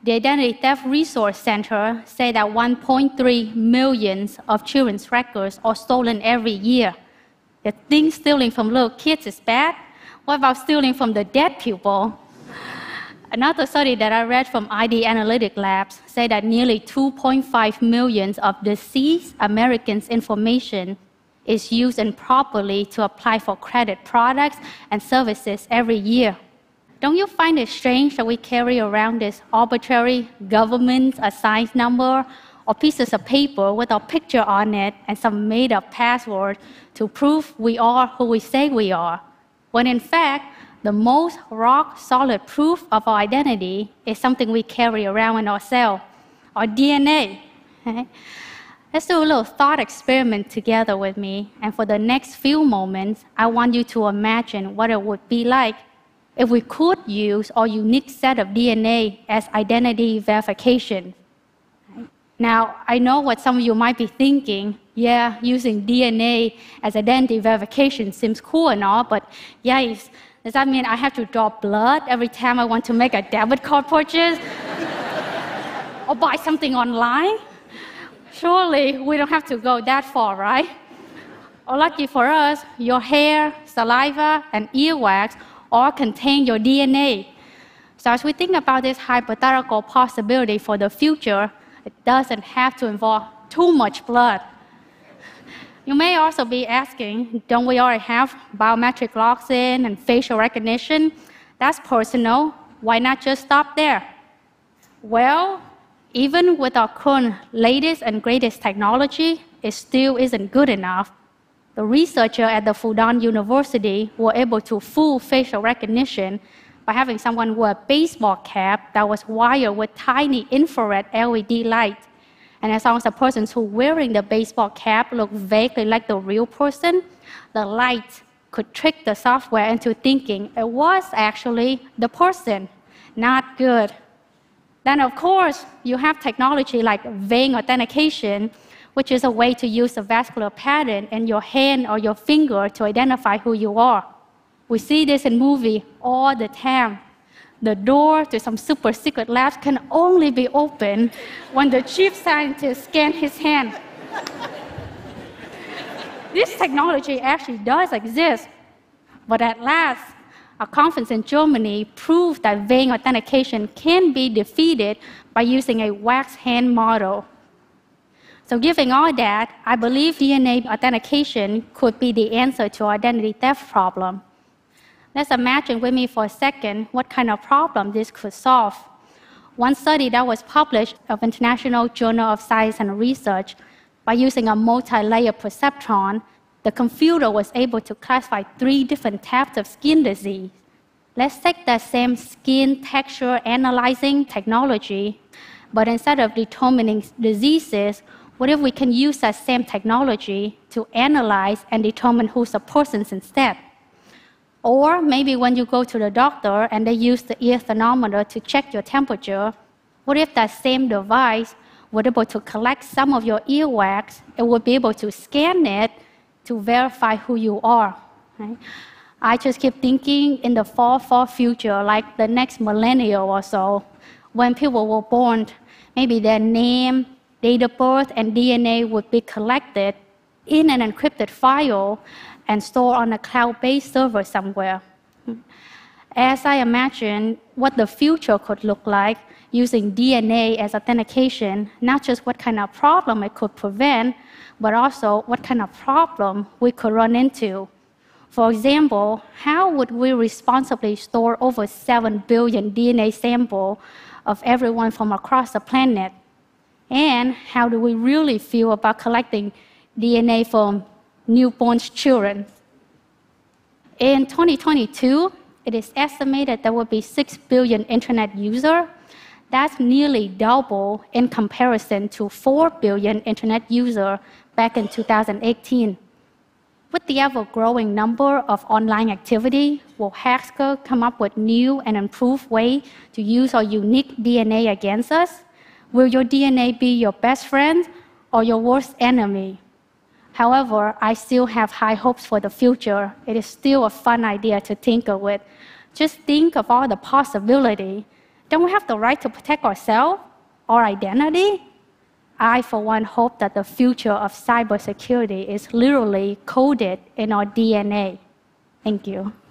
The Identity Theft Resource Center say that 1.3 million of children's records are stolen every year. You think stealing from little kids is bad? What about stealing from the dead people? Another study that I read from ID Analytic Labs say that nearly 2.5 million of deceased Americans' information is used improperly to apply for credit products and services every year. Don't you find it strange that we carry around this arbitrary government-assigned number or pieces of paper with our picture on it and some made-up password to prove we are who we say we are, when in fact, the most rock-solid proof of our identity is something we carry around in ourselves, our DNA. Okay? Let's do a little thought experiment together with me, and for the next few moments, I want you to imagine what it would be like if we could use our unique set of DNA as identity verification. Now, I know what some of you might be thinking. Yeah, using DNA as identity verification seems cool and all, but yikes, does that mean I have to draw blood every time I want to make a debit card purchase? Or buy something online? Surely we don't have to go that far, right? Or lucky for us, your hair, saliva, and earwax all contain your DNA. So as we think about this hypothetical possibility for the future, it doesn't have to involve too much blood. You may also be asking, don't we already have biometric logs in and facial recognition? That's personal. Why not just stop there? Well, even with our current latest and greatest technology, it still isn't good enough. The researcher at the Fudan University were able to fool facial recognition by having someone wear a baseball cap that was wired with tiny infrared LED light. And as long as the person who's wearing the baseball cap looked vaguely like the real person, the light could trick the software into thinking it was actually the person. Not good. Then, of course, you have technology like vein authentication, which is a way to use a vascular pattern in your hand or your finger to identify who you are. We see this in movies all the time. The door to some super secret labs can only be opened when the chief scientist scans his hand. This technology actually does exist, but at last, a conference in Germany proved that vein authentication can be defeated by using a wax hand model. So given all that, I believe DNA authentication could be the answer to our identity theft problem. Let's imagine with me for a second what kind of problem this could solve. One study that was published of International Journal of Science and Research, by using a multi-layer perceptron, the computer was able to classify 3 different types of skin disease. Let's take that same skin texture analyzing technology, but instead of determining diseases, what if we can use that same technology to analyze and determine who's a person instead? Or maybe when you go to the doctor and they use the ear thermometer to check your temperature, what if that same device were able to collect some of your earwax, it would be able to scan it to verify who you are. Right? I just keep thinking in the far future, like the next millennium or so, when people were born, maybe their name, date of birth, and DNA would be collected in an encrypted file and stored on a cloud-based server somewhere. As I imagine what the future could look like using DNA as authentication, not just what kind of problem it could prevent, but also what kind of problem we could run into. For example, how would we responsibly store over 7 billion DNA samples of everyone from across the planet? And how do we really feel about collecting DNA from newborn children? In 2022, it is estimated there will be 6 billion internet users. That's nearly double in comparison to 4 billion internet users back in 2018. With the ever-growing number of online activity, will hackers come up with new and improved ways to use our unique DNA against us? Will your DNA be your best friend or your worst enemy? However, I still have high hopes for the future. It is still a fun idea to tinker with. Just think of all the possibility. Don't we have the right to protect ourselves, our identity? I, for one, hope that the future of cybersecurity is literally coded in our DNA. Thank you.